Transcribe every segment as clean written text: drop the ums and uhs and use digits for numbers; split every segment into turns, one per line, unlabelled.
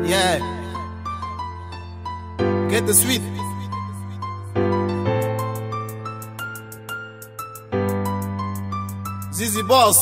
Yeah. Get the sweet. Zizi Boss.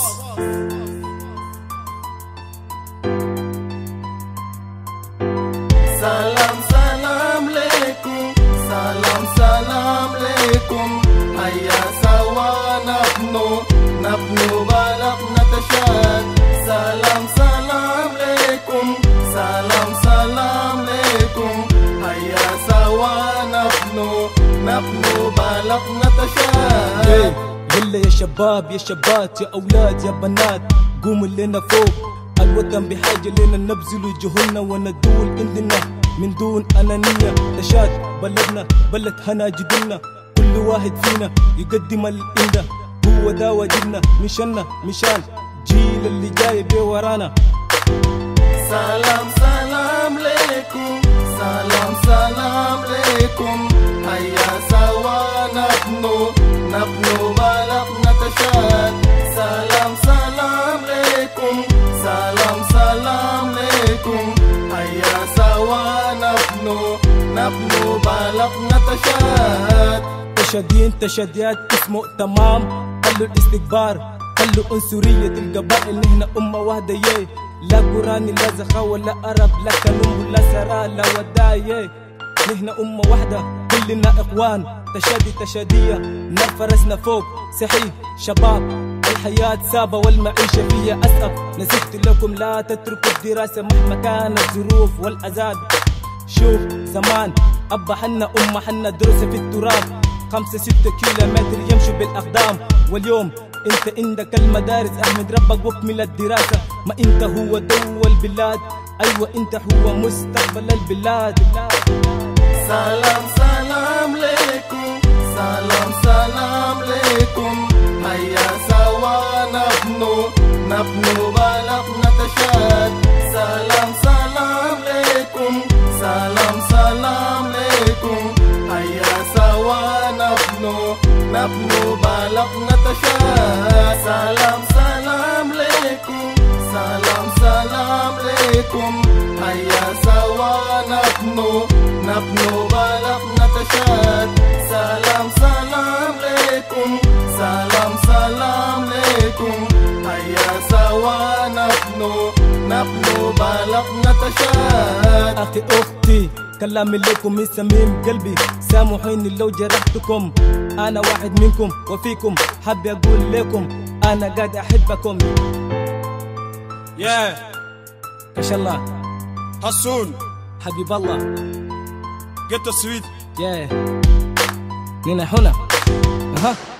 Salam salam alaikum, salam salam alaikum. Hayya sawa nabnu balak natashad. Salam salam alaikum, salam salam alaikum. Hayya sawa nabnu balak natashad.
يلا يا شباب يا شابات يا أولاد يا بنات قوموا لنا فوق الوطن بحاجة لنا نبذل جهودنا وندول عندنا من دون أنانية تشاد بلدنا بلد هنا جدنا كل واحد فينا يقدم الإنده هو دا واجبنا مشان جيل اللي جاي بورانا.
سلام سلام عليكم سلام سلام عليكم هيا سوا نبنو بلد نتشاد. سلام سلام عليكم سلام سلام عليكم هيا سوا نبنو بلد نتشاد.
تشادين تشاديات اسمه تمام خلوا الاستكبار خلوا عنصرية القبائل نحن أمة واحدة ياي لا قراني لا زخا ولا أرب لا كلام ولا سراء لا وداي نحن أمة واحدة كلنا إخوان تشادية نرفرسنا فوق صحيح شباب الحياة سابة والمعيشة فيها أسأب نصيحتي لكم لا تتركوا الدراسة مهما كانت الظروف والأزاد. شوف زمان أبا حنا أمة حنا دروسة في التراب 5-6 كيلومتر يمشوا بالأقدام واليوم انت عندك المدارس احمد ربك واكمل الدراسة ما انت هو دول البلاد ايوه انت هو مستقبل البلاد.
سلام سلام عليكم سلام سلام عليكم هيا سوا نبنو بلد نتشاد. سلام سلام عليكم سلام سلام عليكم هيا سوا نبنو بلد نتشاد. سلام سلام عليكم سلام سلام عليكم هيا سوا نبنو بلد نتشاد. سلام سلام عليكم سلام سلام عليكم هيا سوا نبنو بلد نتشاد.
أخي أختي كلامي لكم من صميم قلبي سامحوني لو جرحتكم أنا واحد منكم وفيكم حابب أقول لكم أنا قاعد أحبكم.
Yeah.
كش الله
حسون
حبيب الله
Get the sweet.
yeah. نحن هنا